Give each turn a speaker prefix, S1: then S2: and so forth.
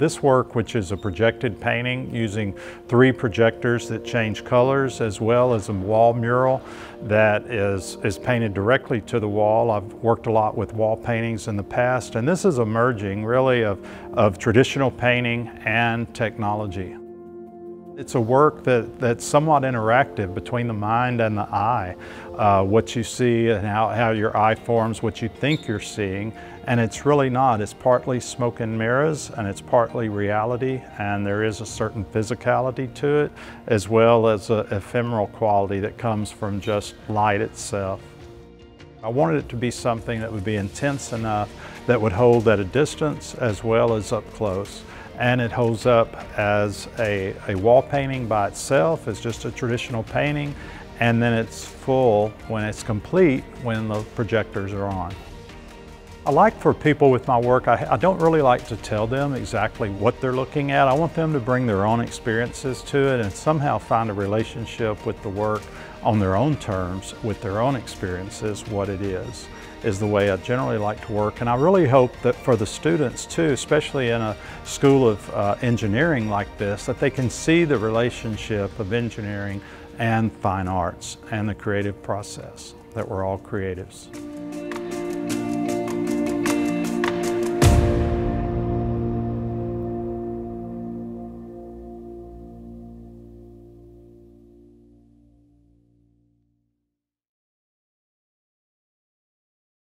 S1: This work, which is a projected painting using 3 projectors that change colors, as well as a wall mural that is painted directly to the wall. I've worked a lot with wall paintings in the past, and this is a merging really of traditional painting and technology. It's a work that's somewhat interactive between the mind and the eye. What you see and how your eye forms what you think you're seeing, and it's really not. It's partly smoke and mirrors, and it's partly reality, and there is a certain physicality to it, as well as an ephemeral quality that comes from just light itself. I wanted it to be something that would be intense enough that would hold at a distance as well as up close. And it holds up as a wall painting by itself, as just a traditional painting, and then it's full when it's complete, when the projectors are on. I like for people with my work, I don't really like to tell them exactly what they're looking at. I want them to bring their own experiences to it and somehow find a relationship with the work on their own terms, with their own experiences, what it is the way I generally like to work. And I really hope that for the students too, especially in a school of engineering like this, that they can see the relationship of engineering and fine arts and the creative process, that we're all creatives.